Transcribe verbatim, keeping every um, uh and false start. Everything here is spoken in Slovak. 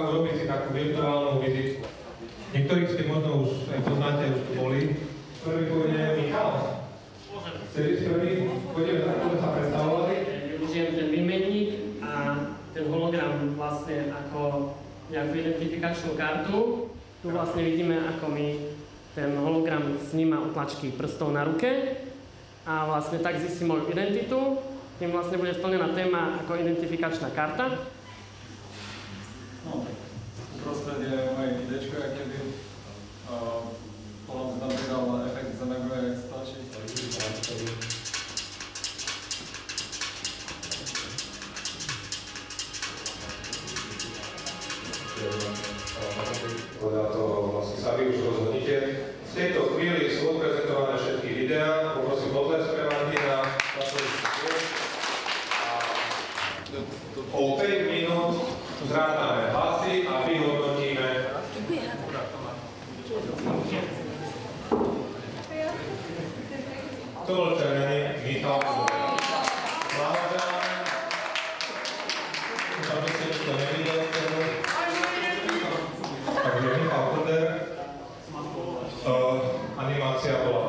urobiť si takú virtuálnu vizitku. Niektorých z tých možno už aj poznáte, už tu boli. Prvý pôjde Michal. Chceli si prvý? Pôjdeme tak, ako sa predstavovali. Využijem ten výmenník a ten hologram vlastne ako nejakú identifikačnú kartu. Tu vlastne vidíme, ako mi ten hologram sníma otlačky prstov na ruke a vlastne tak zistí moju identitu. Tým vlastne bude splnená téma ako identifikačná karta. No, uprostred je moje idečko, jak keby potom sa tam pridal efekt zemegoje, jak sa tlačí. Podľa toho vlastne sa vy už rozhodnite. V tejto chvíli sú odprezentované všetky videá. Poprosím potlesk pre Martina. O päť minút zrátame hlasy a vyhodnotíme. To bol červený Michal. Blahoželáme. Už aby ste to nevideli. Takže Michal Kuder. Animácia bola